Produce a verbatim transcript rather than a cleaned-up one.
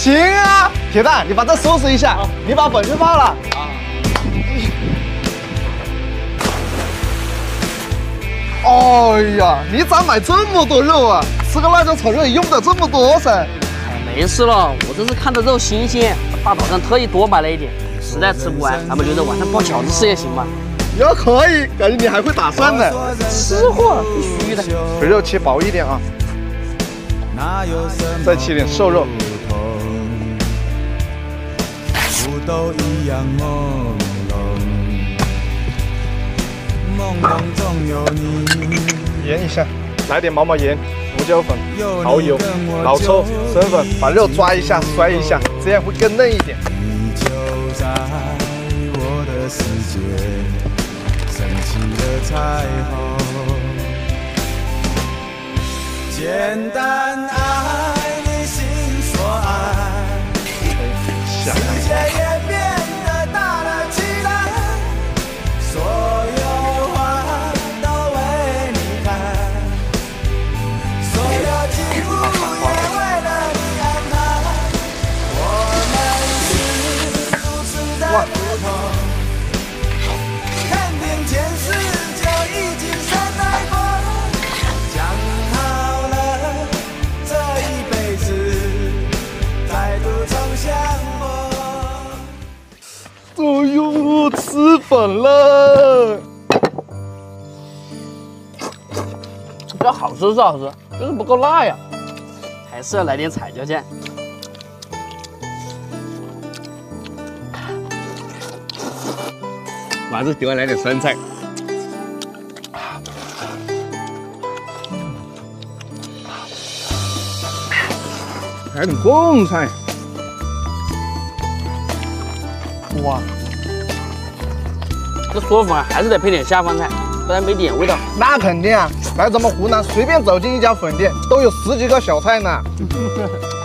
行啊，铁蛋，你把这收拾一下，你把粉去泡了。啊。哎呀，你咋买这么多肉啊？吃个辣椒炒肉也用不了这么多噻。 哎，没事了，我这是看着肉新鲜，大早上特意多买了一点。实在吃不完，咱们留着晚上包饺子吃也行吧？ 也可以，感觉你还会打算呢。 吃货必须的。 肥肉切薄一点啊，再切点瘦肉。都一样朦胧，梦中总有你。腌一下，来点毛毛盐、胡椒粉、蚝油、老抽、生粉，把肉抓一下、摔一下，这样会更嫩一点。你就在我的世界，升起了彩虹。简单爱你心所爱，世界也变得大了起来，所有花都为你开，所有景物也为了你安排。我们是如此的不同，看遍前世就已经深爱过，讲好了这一辈子再度重相逢。哎呦，吃粉了！ 这好吃是好吃，就是不够辣呀，还是要来点彩椒酱。 丸子喜欢来点酸菜。来点贡菜。 哇， 这说粉还是得配点下饭菜，不然没点味道。 那肯定啊！来咱们湖南随便走进一家粉店，都有十几个小菜呢。